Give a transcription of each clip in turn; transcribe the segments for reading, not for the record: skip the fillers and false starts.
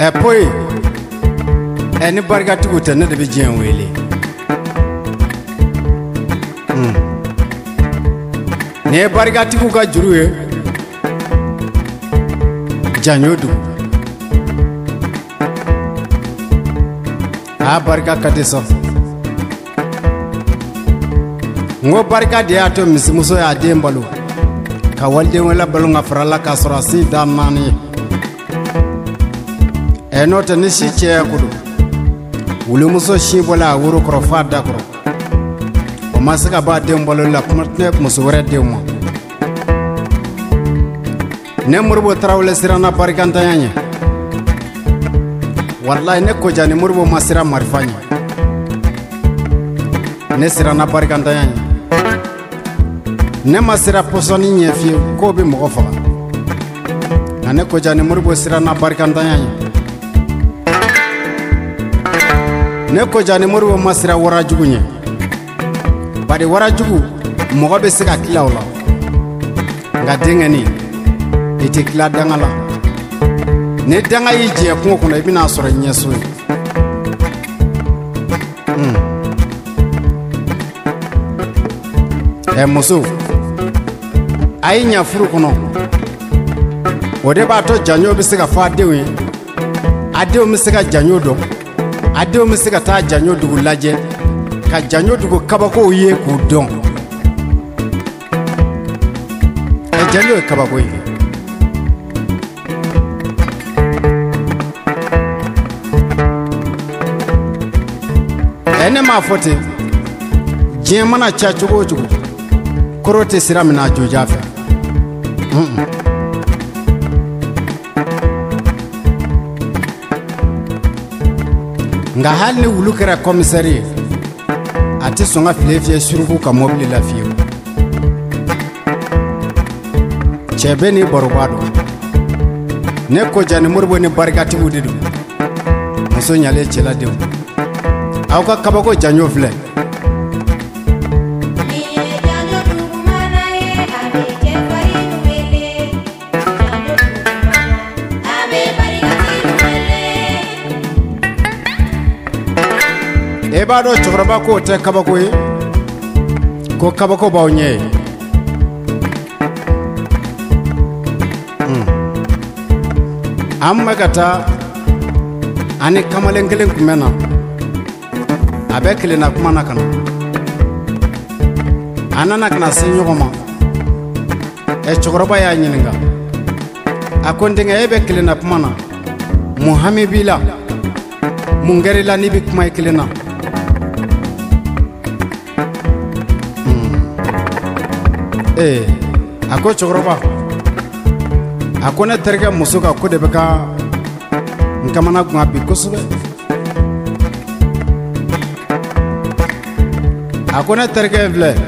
poi ni barika tigiw tɛ ne de bɛ diɲɛ wele ni ye barika tigiw ka juru ye janyo dugu a barika ka di sɔn n ko barika de y'a to misimuso y'a den balo ka waliden wɛrɛ balo ka fara la k'a sɔrɔ a si da 4 ye n'o tɛ ni si cɛya ko don wulumuso si bɔla a woro kɔrɔ f'a da kɔrɔ o ma se ka bɔ a den balo la kuma tɛ muso wɛrɛ denw ma ne Moribo Tarawele siranna barikantanya ɲɛ wallahi ne koja ni Moribo ma siran marifa ɲɛ ne siranna barikantanya ɲɛ ne ma siran pɔsɔni ɲɛ fiye k'o bɛ mɔgɔ faga nka ne koja ni Moribo siranna barikantanya ɲɛ ne koja ni Moribo ma siran warajugu ɲɛ bari warajugu mɔgɔ bɛ se ka tila o la nka denkɛni i tɛ tila danga la ni danga y'i jɛ kungo kɔnɔ i bɛna sɔrɔ ɲɛso ye muso a y'i ɲɛ furu kɔnɔ o de b'a to janyo bɛ se ka fɔ a denw ye a denw bɛ se ka janyo dɔn a denw bɛ se ka taa janyo dugu lajɛ ka janyo dugu kabakow ye k'u dɔn janyo ye kabako ye ne m'a fɔ ten diɲɛ mana ca cogo o cogo koro tɛ sira min na joja fɛ nka hali ni wulu kɛra komisɛri ye a tɛ sɔn ka file fiyɛ suruku ka mobili la fiyewu cɛ bɛ ni baroba dɔn ne koja ni Moribo ni barikatigiw de don muso ɲalen cɛladenw aw ka kabako janyo filɛ e b'a dɔn cɛkɔrɔba k'o tɛ kabako ye ko kabako b'aw ɲɛ ye an bɛ ka taa ani kamalen kelen tun bɛ na a bɛ kelenna kuma na ka na a nana ka na se ɲɔgɔn ma cɛkɔrɔba y'a ɲininka a ko n denkɛ e bɛ kelenna kuma na mun hami b'i la mun kɛr'i la n'i bɛ kuma i kelen na a ko cɛkɔrɔba a ko ne terikɛ muso ka ko de bɛ ka n kamana gan bi kosɛbɛ a ko ne terikɛ in filɛ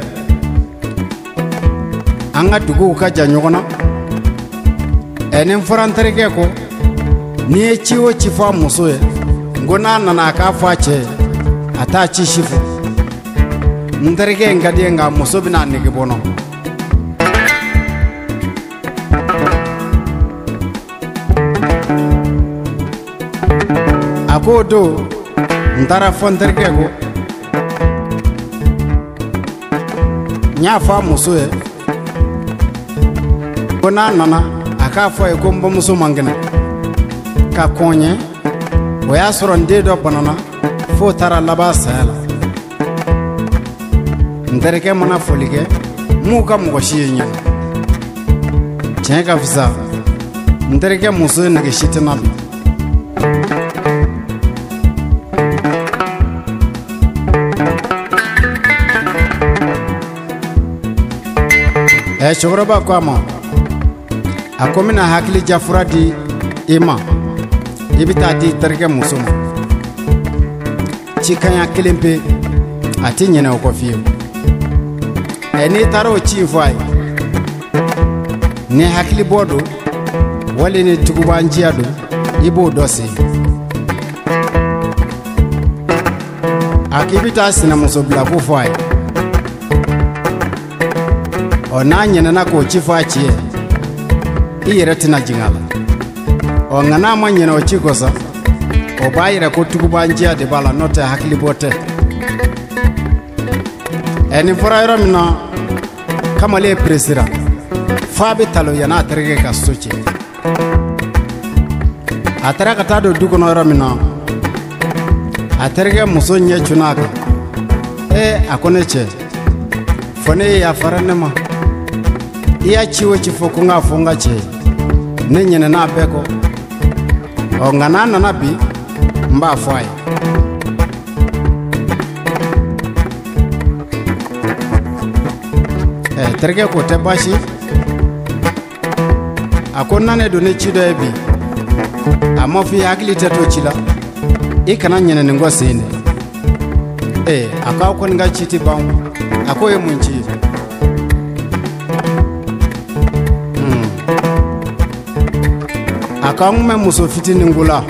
an ka duguw ka jan ɲɔgɔn na ni n fɔra n terikɛ ko n'i ye ci o ci fɔ a muso ye n ko n'a nana a k'a fɔ a cɛ ye a t'a ci si fɔ n terikɛ in ka di ye nka muso bɛna a nege bɔ n na a ko o don n taara fɔ n terikɛ ko n y'a fɔ a muso ye ko n'a nana a k'a fɔ ye ko n bamuso man kɛnɛ ka kɔn ye o y'a sɔrɔ n den dɔ banana f'o taara laban saya la n terikɛ mana foli kɛ m'u ka mɔgɔ si ye ɲɛna tiɲɛ ka fisa n terikɛ muso ye nege si tɛ na bi cɛkɔrɔba ko a ma a ko n bɛna hakili jafura di i ma i bɛ taa di terikɛ muso ma cikanya kelen pe a tɛ ɲinɛ o kɔ fiyewu n'i taara o ci in fɔ a ye ni hakili bɔ don wali ni tugubanjiya don i b'o dɔ sen a k'i bɛ taa sinamuso bila ko fɔ a ye n'a ɲinɛna k'o ci fɔ a ci ye i yɛrɛ tɛna jigin a la nka n'a ma ɲinɛ o ci kɔsɔn o b'a yira ko tugubanjiya de b'a la n'o tɛ hakilibɔ tɛ nin fɔra yɔrɔ min na kamalen presira f'a bɛ talo yan'a terikɛ ka so cɛ a taara ka taa don du kɔnɔ yɔrɔ min na a terikɛ muso ɲɛ cunna a kan a ko ne cɛ fɔ ne ye yafara ne ma i y'a ci o ci fɔ ko n k'a fɔ n ka cɛ ne ɲinɛna a bɛɛ kɔ nka n'a nana bi n b'a fɔ a ye terikɛ ko tɛ baasi a ko na ne don ne ci dɔ ye bi a ma fɔ i hakili tɛ to ci la i kana ɲinɛ nin kɔ sen dɛ a ko aw kɔni ka ci tɛ ban a ko ye mun ci ye a ko an kun bɛ muso fitinin ko la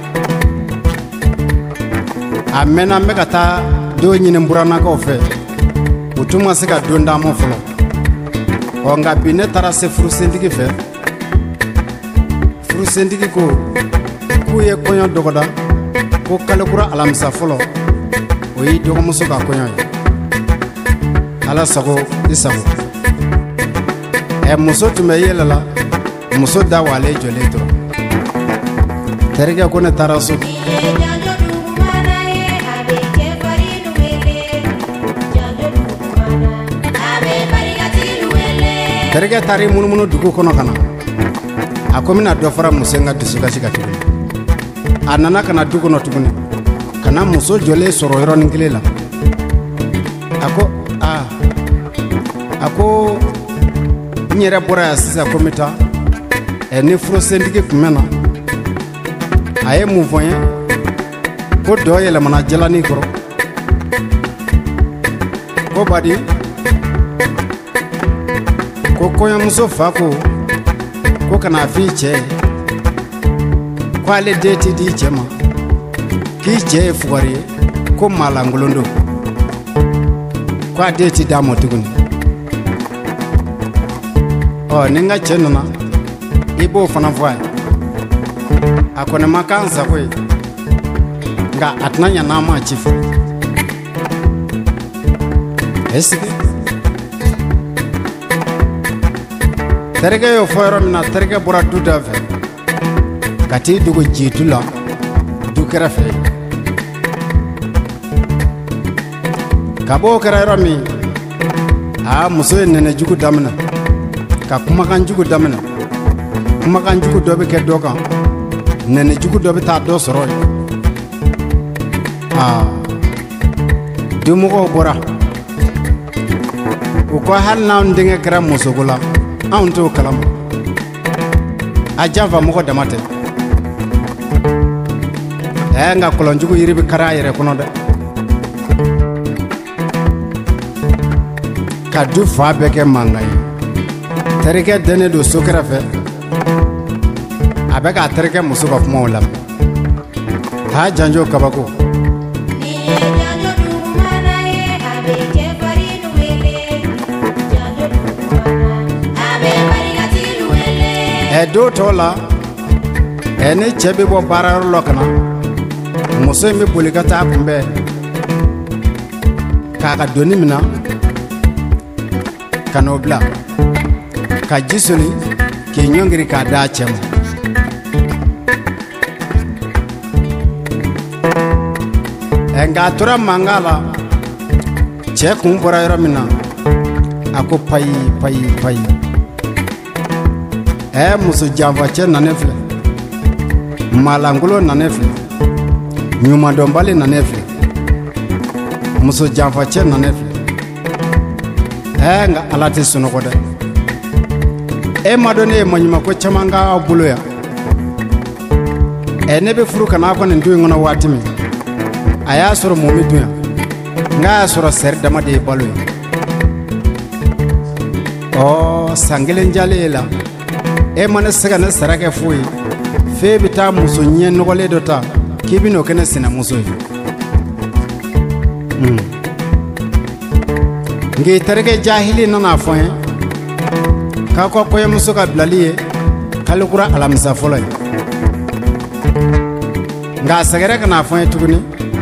a mɛnna n bɛ ka taa dɔw ɲini burannakaw fɛ u tun ma se ka don d'a ma fɔlɔ nka bi ne taara se furusentigi fɛ furusentigi ko k'u ye kɔɲɔ dɔgɔda ko kalekura alamisa fɔlɔ o y'i dɔgɔmuso ka kɔɲɔ ye ala sago i sago muso tun bɛ yɛlɛla muso da walen jɔlen tora terikɛ ko ne taara so terikɛ taara i munumunu dugu kɔnɔ ka na a ko n bɛna dɔ fara muso in ka dusukasi kan tuguni a nana ka na du kɔnɔ tuguni ka na muso jɔlen sɔrɔ yɔrɔnin kelen la a ko n yɛrɛ bɔra yan sisan ko n bɛ taa ni furusentigi tun bɛ na a ye mun fɔ n ye ko dɔ yɛlɛmana jalani kɔrɔ ko badi ko kɔɲɔmuso fa ko kana f'i cɛ ye ko ale den tɛ di cɛ ma k'i cɛ ye fugari ye ko maalankolon don ko a den tɛ d'a ma tuguni ni n ka cɛ nana i b'o fana fɔ a ye a kɔni ma k'an sago ye nka a tɛna ɲɛ n'an ma ci fɔ sigi terikɛ y'o fɔ yɔrɔ min na terikɛ bɔra du da fɛ ka t'i dogo jitu la du kɛrɛfɛ ka bɔ o kɛra yɔrɔ min muso ye nɛnɛjugu daminɛ ka kumakanjugu daminɛ kumakanjugu dɔ bɛ kɛ dɔ kan nɛnɛjugu dɔ bɛ taa dɔ sɔrɔ yen denmɔgɔw bɔra u ko hali n'anw denkɛ kɛra musoko la anw t'o kalama a janfa mɔgɔ dama tɛ nka kɔlɔnjugu yiri bɛ kari a yɛrɛ kɔnɔ dɛ ka du fa bɛɛ kɛ mankan ye terikɛ dɛnnen don so kɛrɛfɛ a bɛ k'a terikɛ muso ka kumaw lamɛn k'a janjo kabako don tɔw la ni cɛ bɛ bɔ baarayɔrɔ la ka na muso in bɛ boli ka taa kunbɛn k'a ka doni minɛ ka n'o bila ka ji soli k'i ɲɔngiri k'a d'a cɛ ma nka a tora mankan la cɛ kun bɔra yɔrɔ min na a ko payi payi payi muso janfa cɛ nanen filɛ maalankolon nanen filɛ ɲumadɔnbali nanen filɛ muso janfa cɛ nanen filɛ nka ala tɛ sunɔgɔ dɛ ma dɔn ne ye maɲumako caman k'aw bolo yan ne bɛ furu ka n'a kɔ nin du in kɔnɔ waati min a y'a sɔrɔ mun bɛ dun yan nka y'a sɔrɔ sɛri dama de ye balo ye san kelen jalen ye la ma ne se ka ne sara kɛ foyi f'e bɛ taa muso ɲɛ nɔgɔlen dɔ ta k'i bɛ n'o kɛ ne sinamuso ye nka i terikɛ jahili nana fɔ n ye k'a ka kɔɲɔmuso ka bilali ye kalo kura alamisa fɔlɔ ye nga sɛgɛrɛ kana fɔ ye tuguni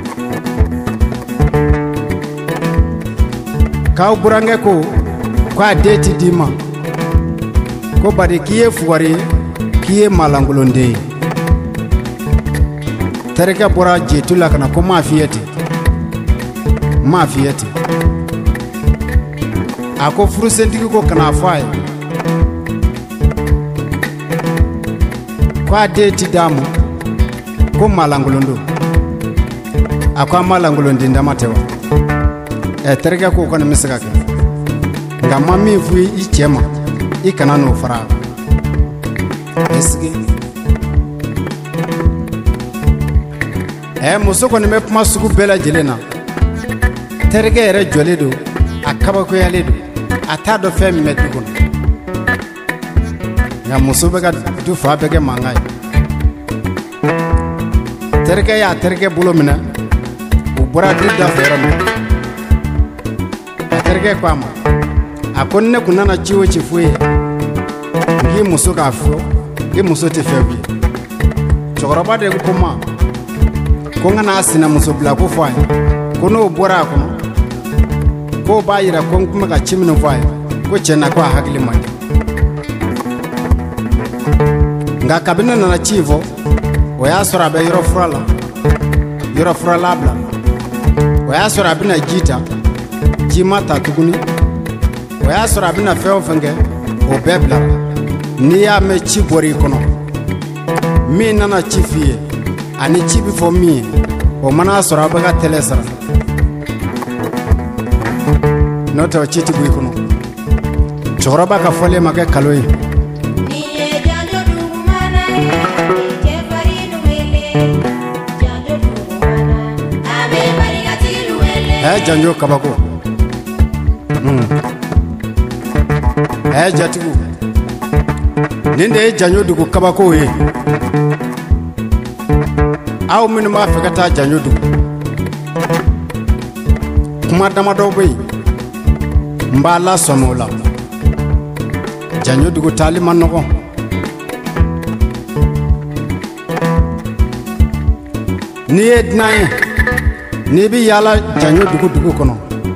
k'aw burankɛ ko a den ti d'i ma ko bari k'i ye fugari ye k'i ye malangolonden ye terikɛ bɔra jetu la kana ko m'a f'i ye ten a ko furusentigi ko kana fɔ a ye ko a den ti d'a ma ko malangolon don a ko a malangolonden dama tɛ wa terikɛ ko kɔni bɛ se ka kɛ nka ma min f'i i cɛ ma i kana n'o fara esigi muso kɔni bɛ kuma sugu bɛɛ lajɛlen na terikɛ yɛrɛ jɔlen don a kabakoyalen don a t'a dɔn fɛn min bɛ du kɔnɔ nka muso bɛ ka du fa bɛɛ kɛ mankan ye terikɛ y'a terikɛ bolo minɛ u bɔra du da fɛ yɔrɔ min a terikɛ ko a ma a ko ne kun nana ci o ci f'u ye k'i muso k'a fɔ i muso tɛ fɛn f'i ye cɛkɔrɔba de ko ma ko n kana sinamuso bila ko fɔ a ye ko n'o bɔra a kɔnɔ k'o b'a yira ko n tun bɛ ka ci minnu fɔ a ye ko tiɲɛna ko a hakili man di nka kabini ne nana ci fɔ o y'a sɔrɔ a bɛ yɔrɔ furala bila o y'a sɔrɔ a bɛna ji ta ji ma ta tuguni o y'a sɔrɔ a bɛna fɛn o fɛn kɛ o bɛɛ bila n'i y'a mɛn ci bɔra i kɔnɔ min nana ci f'i ye ani ci bɛ fɔ min ye o mana sɔrɔ a bɛ ka tɛlɛ sara n'o tɛ o ci tɛ bɔ i kɔnɔ cɛkɔrɔba ka fɔlen ma kɛ kalo ye janjo kabako jatigiw nin de ye janjo dugu kabako ye aw minnu b'a fɛ ka taa janjo dugu kuma damadɔ bɛ yen n b'a lasɔmi o la janjo dugu taali ma nɔgɔn n'i ye dunan ye n'i bi yaala janjo dugu kɔnɔ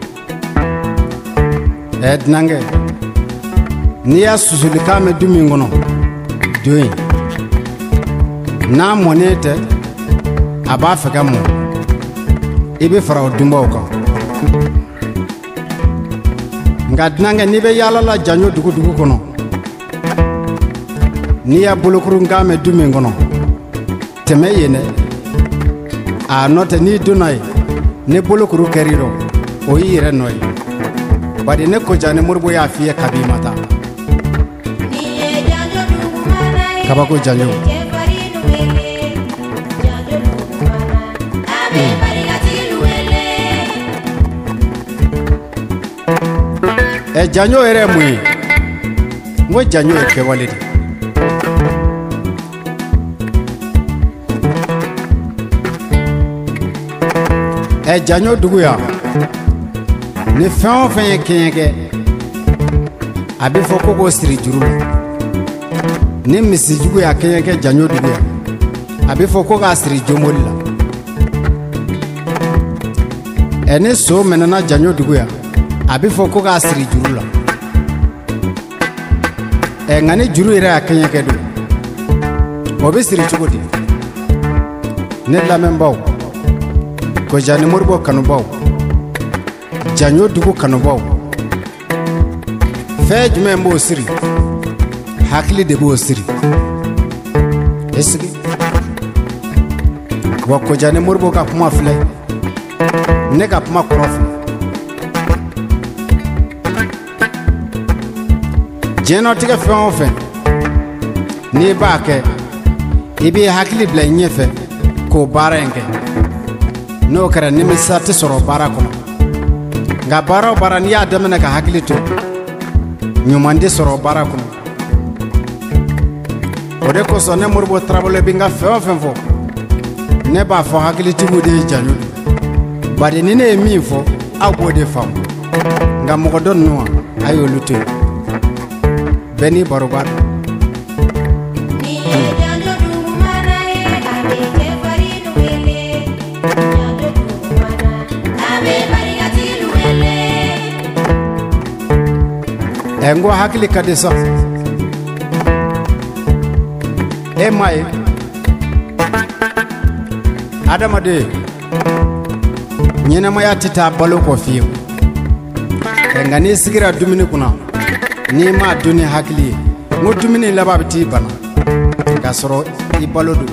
dunankɛ n'i y'a susulikan mɛn du min kɔnɔ don yen n'a mɔnen tɛ a b'a fɛ ka mɔ i bɛ fara o dunbaw kan nka dunankɛ n'i bɛ yaala la janjo dugu kɔnɔ n'i y'a bolokurunkan mɛn du min kɔnɔ tɛmɛ yen dɛ a nɔ tɛ n'i donna yen ne bolokuru kɛr'i rɔ o y'i yɛrɛ nɔ ye bari ne ko ja ne Moribo y'a f'i ye kabi ma taa kabako janjo janjo yɛrɛ ye mun ye n ko janjo ye kɛwale de janjo dugu ya ni fɛn o fɛn ye kɛɲɛ kɛ a bɛ fɔ ko k'o siri juru la ni misijugu y'a kɛɲɛ kɛ janjo dugu ya a bɛ fɔ ko k'a siri jomoli la ni so mɛnɛna janjo dugu ya a bɛ fɔ ko k'a siri juru la nka ni juru yɛrɛ y'a kɛɲɛ kɛ don o bɛ siri cogo di ne lamɛnbaw ko ja ni Moribo kanubaw janjo dugu kanubaw fɛn jumɛn b'o siri hakili de b'o siri esigi wa ko ja ni Moribo ka kuma filɛ ne ka kuma kɔrɔ filɛ diɲɛnatigɛ fɛn o fɛn n'i b'a kɛ i b'i hakili bila i ɲɛfɛ k'o baara in kɛ n'o kɛra nimisa tɛ sɔrɔ baara kɔnɔ nka baara o baara n'i y'a daminɛ ka hakili to ɲuman tɛ sɔrɔ baara kɔnɔ o de kosɔn ne Moribo Tarawele bɛ n ka fɛn o fɛn fɔ ne b'a fɔ hakilitigiw de ye janjo bari ni ne ye min fɔ aw b'o de faamu nka mɔgɔ dɔ ninnu a y'olu to yen bɛɛ n'i baro b'a dɔn Ngo hakili ka di sa mai adamade nyina maya tita balo ko fiyo ngani sigira dumini kuna ni ma duni hakili ngo dumini lababti bana gasoro I balodu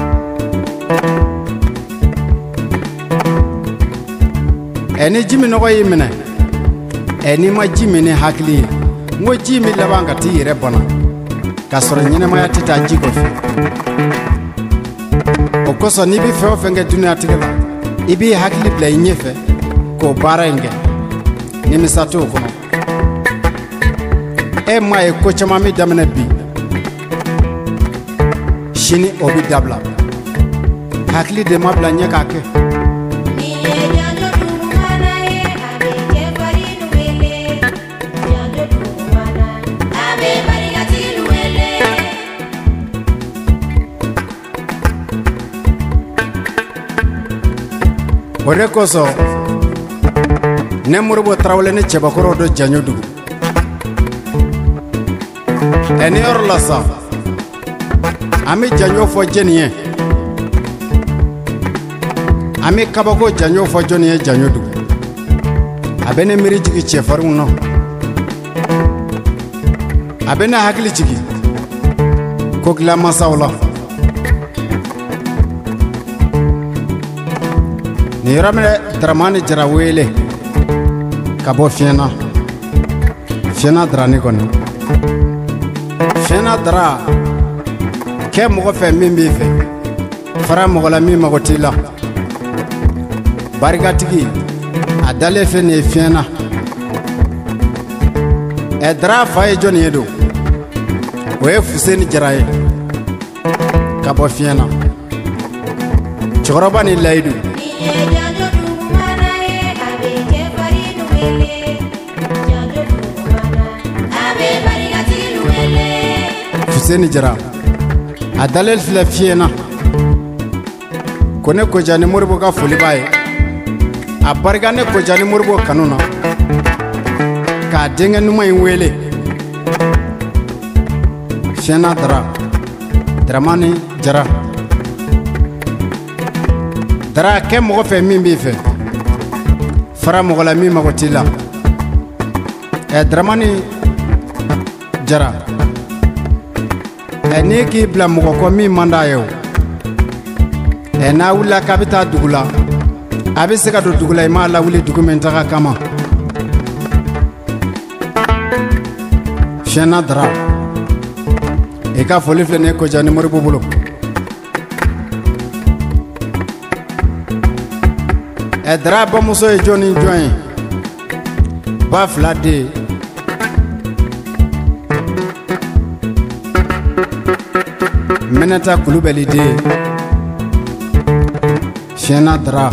eni jimi no yimene eni ma jimi ne hakili ngo jimi labanga ti yere bana gasoro nyina maya tita jiko fi okoso ni bi fe ofenge dunia tigala ibi hakili bla nyefe ko barenge ni misato ko mai ko chama mi damna bi shini obi dabla hakili de mabla nyaka ke Ore koso ne murbo trawle ne chebakoro do janyodu eni orlasa ami janyo fo jeniye ami kabako janyo fo joniye janyodu abene miri jigi chefaru no abene hakili jigi kokla masawla ni ramne dramani jarawele kabo fiena drani kono fiena dra ke mo fe mimbi fe fara mo la mi magotila bargatigi adale fe ne fiena e dra fa e joni edo we fuseni jaraye kabo fiena choroba ni laidu Fuseni jara adalel fila fiena kone ko jani murbo ka fuli baye abarga ne ko jani murbo kanuna ka denga numa wele fiena dramani jara dara ke mo fe mimbi fe fara mo la mi magotila dramani jara eni ki bla mo ko mi manda yo na wula kabita dugula abise ka do dugula ma la wuli documenta ka kama fiena dra e ka foli flene ko jani mori bubulo dra ba muso e joni join ba flade menata kulubeli de fiena dra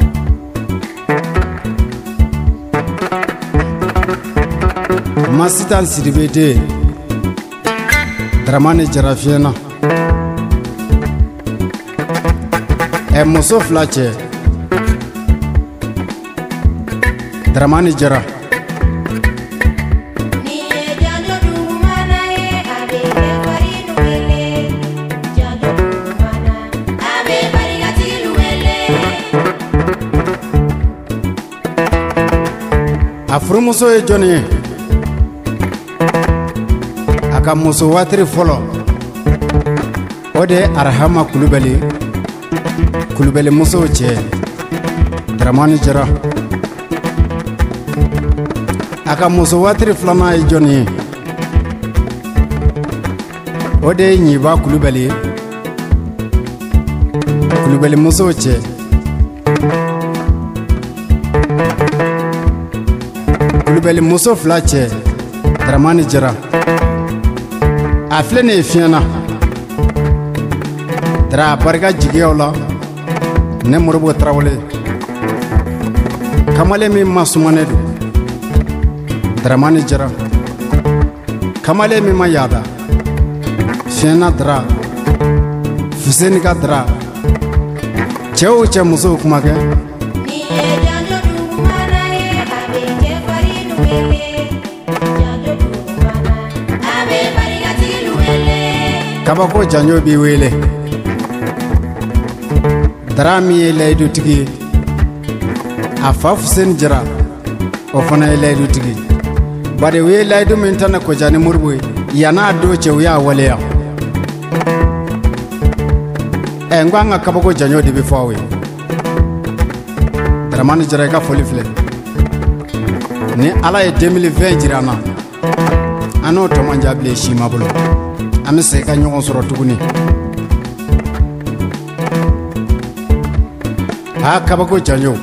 masitan siribede dramani jara fiena muso flache dramani jara afurumuso e joni aka muso watri folo ode arhama kulubeli muso che dramani jara aka muso watri flama e joni ode nyiba kulubeli muso che kulubeli muso flache dramani jara aflene fiena dra barga jigiola ne murbo trawle kamale mi masumanedu dramani jara kamale mi mayada fiena dra fuseni ka dra che muso kumake kabako janyo bi wele darami laydu tigi afaf sen jara o fana laydu tigi bare we laydu min tan ko jani murbu yana do cew ya wale ya ngwanga kabako janyo di bi fawe daramani jara ka foli fle ni ala ye 2020 jirana ano to manjable shima bolo ame se ka nyogon soro tuguni ha kabako janyo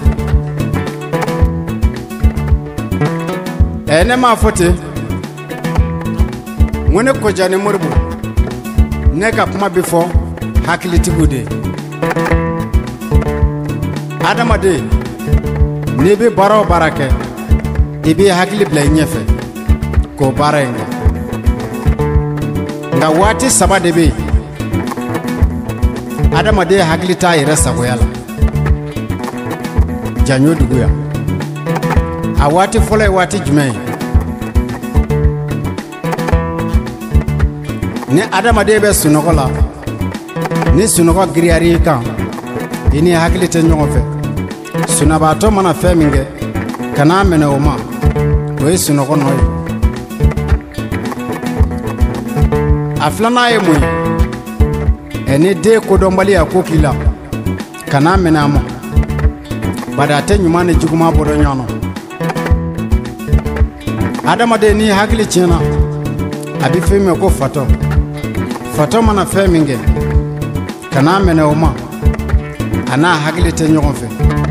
ene ma fote ngone ko jani murbu ne ka kuma before hakiliti gude adama de ne be baro barake ibi hakili bla nyefe ko barenga nga wati saba de be adama de hakili ta ira sagoyala janyo duguya a wati fole wati jume ni adama de be sunogola ni sunogo griyari kan ini hakili te nyonfe sunaba to mana feminge kana mena oma we sunogo noy aflana ye muy ene de ko dombali akokila kana mena mo bada te nyumane juguma bodo nyono adama de ni hakili chena abi feme ko fato mana feminge kana mena oma ana hakili te nyonfe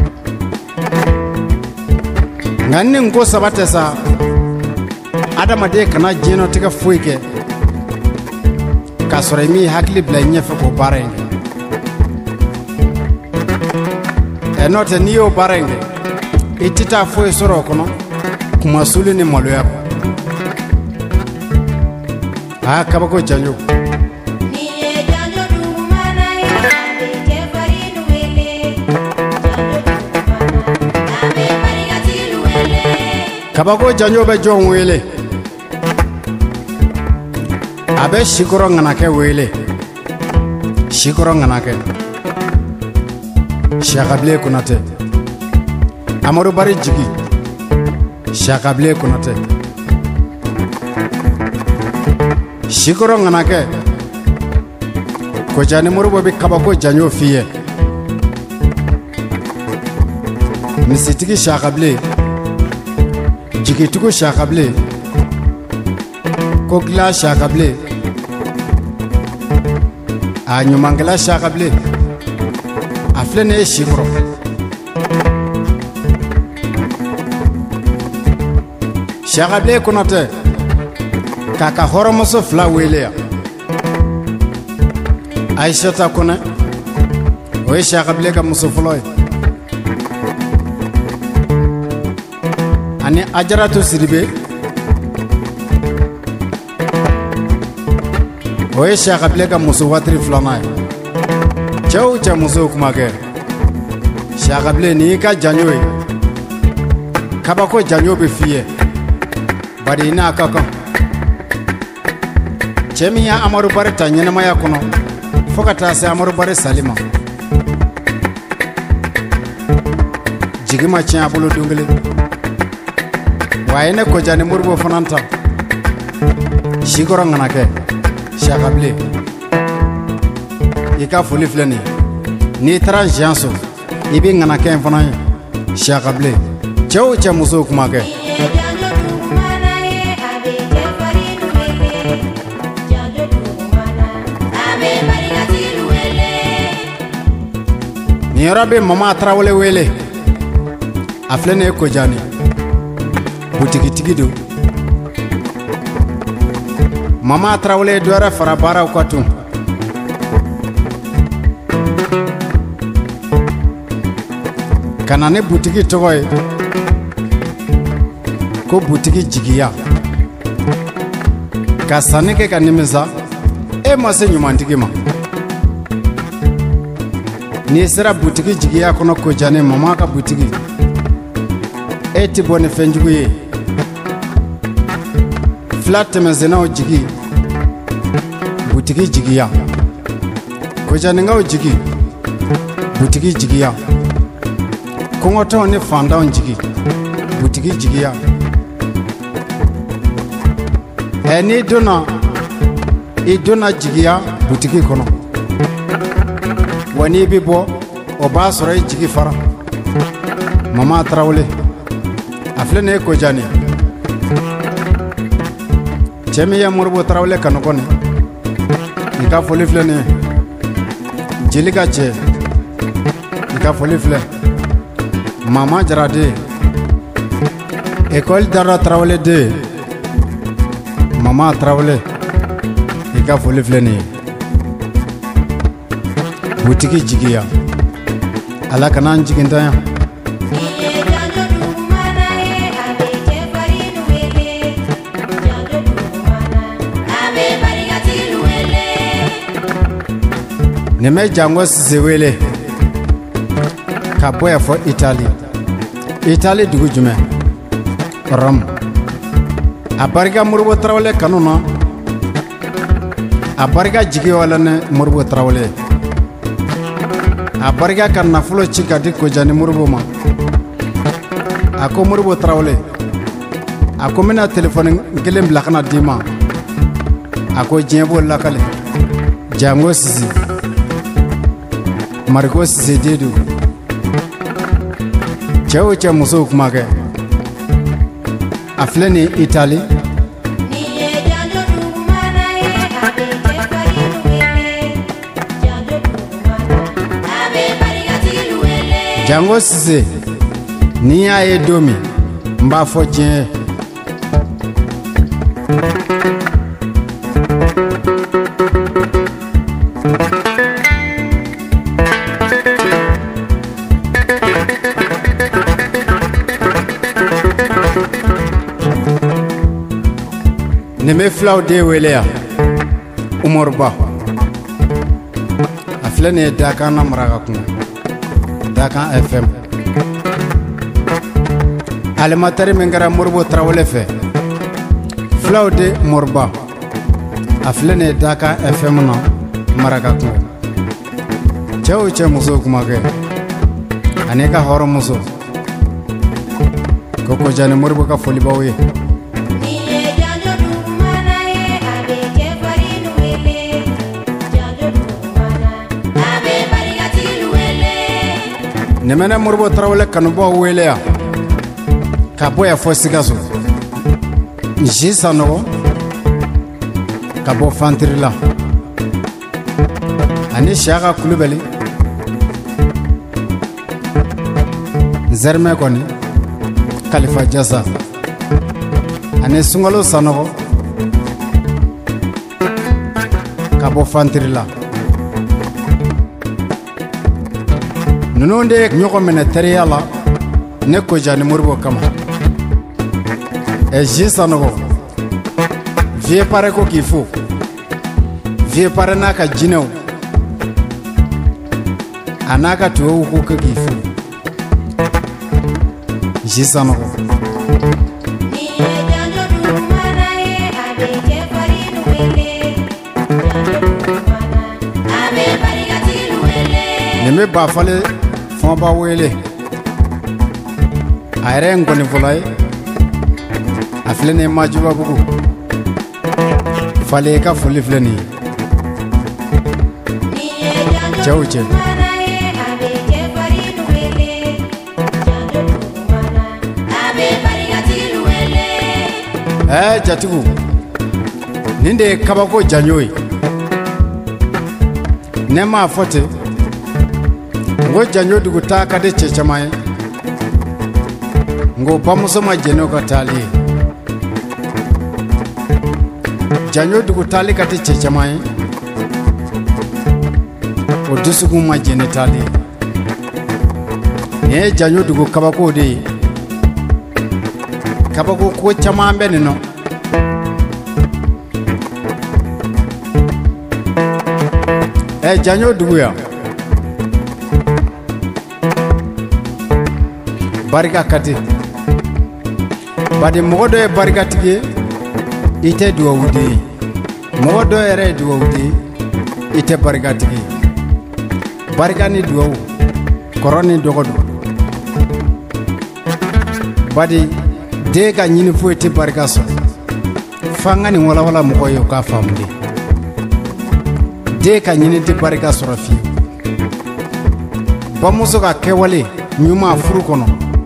ngani ngo sabate sa adama de kana jeno tika fuike ka sore mi hakili bla nyefe ko barenge enote niyo barenge itita foi soro kono kuma sulu ni malo yako ha kabako janyo kabako janyo be jon wele abe shikoro nganake wele shikoro nganake shakable kunate amoro bari jigi shakable kunate shikoro nganake ko jani moro be kabako janyo fiye misitiki shakable jigi tuko shakable ko gla shakable a nyumangala shakable aflene shikoro shakable kunate kaka horomoso fla wele aishata kuna oye shakable ka musofuloy ani ajaratu siribe oye shakable ka muso watri flanay chaw cha muso kumake shakable ni ka janyo kabako janyo be fiye bari na kaka chemiya amaru bare tanyena maya kono fokata se amaru bare salima jigima chen abulu dungale wayene ko jani murbo fananta shigoro nganake shakable ika foli flani ni transianso ibi nganake fana shakable chaw cha muso kumake ni rabe mama trawole wele aflene ko jani butiki tigido mama trawole doara farabara kwatu kanane butiki togoy ko butiki jigiya kasanike kanimeza e mase nyumantiki ma ni sera butiki jigiya kono ko jane mama ka butiki eti bone fenjugu ye flat mezena o jigi butigi jigiya kojaningaw jigi butigi jigiya kongotaw ni fandaw jigi butigi jigiya ni donna jigiya butigi kono wani bi bo o ba soro jigi fara mama Traoré afle ne kojani Chemiya Modibo Traoré kanokone ika foli fle ne jilika che ika foli fle mama jarade école Dara Traoré de mama Traoré ika foli fle ne butigi jigiya ala kana jigindaya Neme jango Sisewele ka boya fo Italie dugu jume Rome abarga Modibo Traoré kanuna abarga jigi wala ne Modibo Traoré abarga kan nafulo cika di kojani Modibo ma ako Modibo Traoré ako mina telefone ngelem lakana dima ako jembo lakale jango Sisi Mariko Sise dedu Chao cha muso kumake afleni Italie Jango Sise ni aye domi mba fotien Neme flaw de welea Umar Ba aflene Dakar na maraga kuma Dakar FM alimatari mengara Modibo Traoré fe flaw de Umar Ba aflene Dakar FM na maraga kuma che muso kuma ke aneka horo muso koko jane Modibo ka foli bawe Nemena Modibo Traoré kanubo wele ya ka boya fo Sikaso jisano ka bo fantirila ani Shaka Kulubali Zerme koni Khalifa Jassa ani Sungalo Sanogo ka bo fantirila Nunonde nyoko mena teriyala ne kojani Modibo kama jisanogo vie pare ko kifo vie pare naka jinew anaka tuwo ko kifo jisanogo Neme bafale Fomba wele ayre ngoni volay aflene majuba bugu fale ka fuli fleni chauche jatigu ninde kabako janyoy nema fote ngo janyo dugu ta kade chechamaye ngo pamuso majeno ka tali janyo dugu tali kate chechamaye o dusugu majene tali ne janyo dugu kabako de kabako ko chamambe no janyo dugu ya barika kati badi mogodo e barika tige ite duwa wudi mɔgɔ dɔ yɛrɛ ye duwawu di i tɛ barikatigi ye. Barika ni duwawu kɔrɔ ni dɔgɔ don. Badi den ka ɲini foyi tɛ barika sɔrɔ. F'an ka nin walawala mɔgɔ ye u k'a faamu de. Den ka ɲini tɛ barika sɔrɔ fiyewu. Bamuso ka kɛwale ɲuman furu kɔnɔ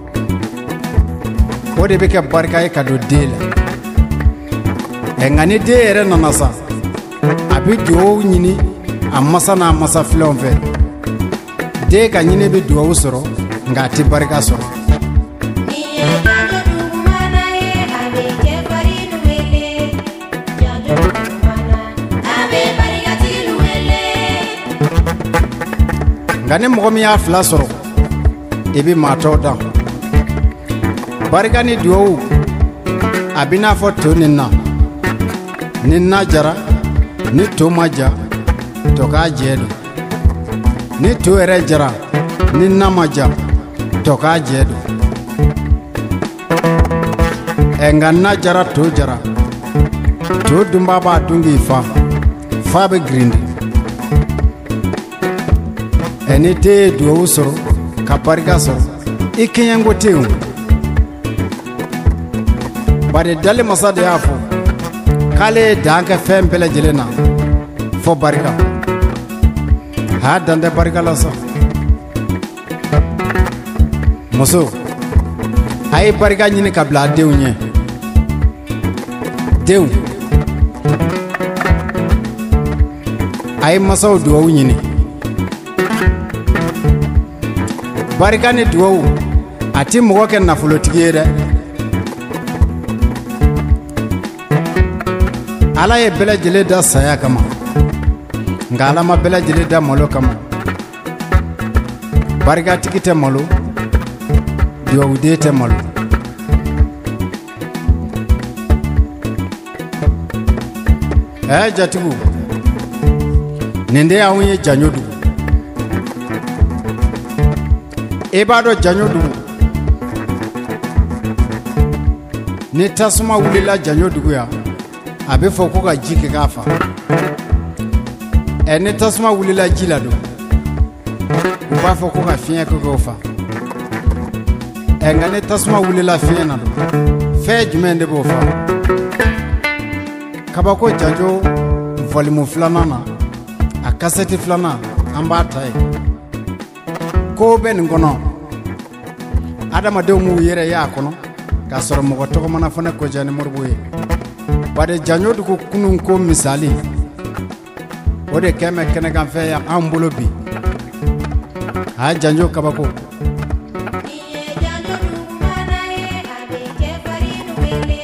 o de bɛ kɛ barika ye ka don den la. Nka ni den yɛrɛ nana sa a bɛ duwawu ɲini a masa n'a masa filanw fɛ. Den ka ɲini bɛ duwawu sɔrɔ nka a tɛ barika sɔrɔ. Nka ni mɔgɔ min y'a fila sɔrɔ i bɛ maa tɔw dan. Barika ni duwawu a bɛ n'a fɔ to ni na. Ni na jara ni to ma ja to k'a jɛ don. Ni to yɛrɛ jara ni na ma ja to k'a jɛ don. Nka na jara to jara to dunbaa b'a dun k'i fa bɛ girindi. Ni te ye duwawu sɔrɔ ka barika sɔrɔ i kɛɲɛnko tɛ yen. Bari dali masa de y'a fɔ k'ale ye dan kɛ fɛn bɛɛ lajɛlen na fɔ barika. A y'a dan tɛ barika la sa. Muso a ye barika ɲini ka bila a denw ɲɛ. Denw a ye masaw duwawu ɲini. Barika ni duwawu a ti mɔgɔ kɛ nafolotigi ye dɛ. Ala ye bɛɛ lajɛlen da saya kama nka Ala ma bɛɛ lajɛlen da malo kama. Barikatigi tɛ malo, duwawuden tɛ malo. Jatigiw nin de y'anw ye Janjo dugu. I b'a dɔn Janjo dugu ni tasuma wulila Janjo dugu ya a bɛ fɔ ko ka ji kɛ k'a fa. Ni tasuma wulila ji la don u b'a fɔ ko ka fiɲɛ kɛ k'o fa. Nka ni tasuma wulila fiɲɛ na don fɛn jumɛn de b'o fa? Kabako Janjo volume 2 na a kasɛti 2 an b'a ta ye. Ko bɛ nin kɔnɔ adamadenw m'u yɛrɛ ye a kɔnɔ k'a sɔrɔ mɔgɔ tɔgɔmana fana Kojan ni Moribo ye. Bari Janjo dugu kunun ko misali o de kɛn bɛ kɛnɛkanfɛn ye an bolo bi. A ye Janjo kabako. Ni ye Janjo dugu mana ye a bɛ kɛ fari ni wele.